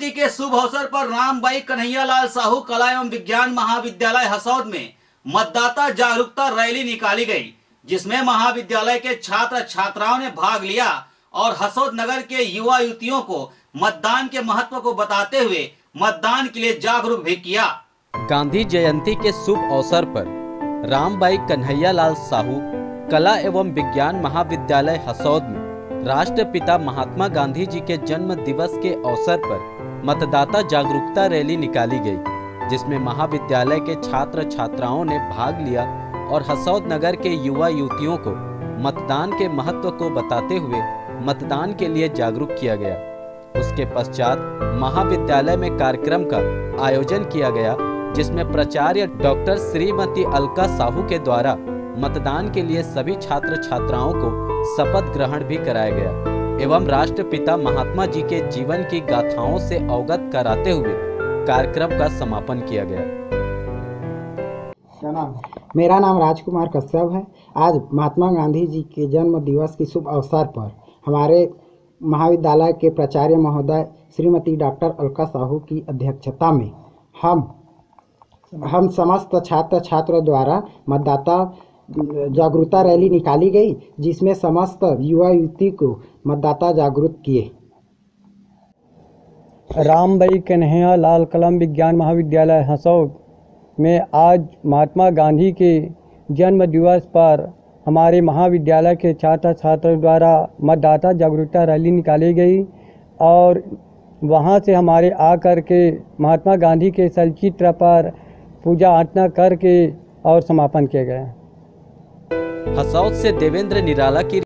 जयंती के शुभ अवसर पर रामबाई कन्हैयालाल साहू कला एवं विज्ञान महाविद्यालय हसौद में मतदाता जागरूकता रैली निकाली गई, जिसमें महाविद्यालय के छात्र छात्राओं ने भाग लिया और हसौद नगर के युवा युवतियों को मतदान के महत्व को बताते हुए मतदान के लिए जागरूक भी किया। गांधी जयंती के शुभ अवसर पर रामबाई कन्हैयालाल साहू कला एवं विज्ञान महाविद्यालय हसौद में राष्ट्रपिता महात्मा गांधी जी के जन्म दिवस के अवसर पर मतदाता जागरूकता रैली निकाली गई, जिसमें महाविद्यालय के छात्र छात्राओं ने भाग लिया और हसौद नगर के युवा युवतियों को मतदान के महत्व को बताते हुए मतदान के लिए जागरूक किया गया। उसके पश्चात महाविद्यालय में कार्यक्रम का आयोजन किया गया, जिसमें प्राचार्य डॉक्टर श्रीमती अलका साहू के द्वारा मतदान के लिए सभी छात्र छात्राओं को शपथ ग्रहण भी कराया गया एवं राष्ट्रपिता महात्मा जी के जीवन की गाथाओं से अवगत कराते हुए कार्यक्रम का समापन किया गया। मेरा नाम राजकुमार कश्यप है। आज महात्मा गांधी जी के जन्म दिवस के शुभ अवसर पर हमारे महाविद्यालय के प्राचार्य महोदय श्रीमती डॉक्टर अलका साहू की अध्यक्षता में हम समस्त छात्र छात्रों द्वारा मतदाता जागरूकता रैली निकाली गई, जिसमें समस्त युवा युवती को मतदाता जागरूक किए। रामबाई कन्हैयालाल कला विज्ञान महाविद्यालय हसौद में आज महात्मा गांधी के जन्म दिवस पर हमारे महाविद्यालय के छात्र छात्रों द्वारा मतदाता जागरूकता रैली निकाली गई और वहां से हमारे आकर के महात्मा गांधी के चलचित्र पर पूजा अर्चना करके और समापन किया गया। हसौद से देवेंद्र निराला की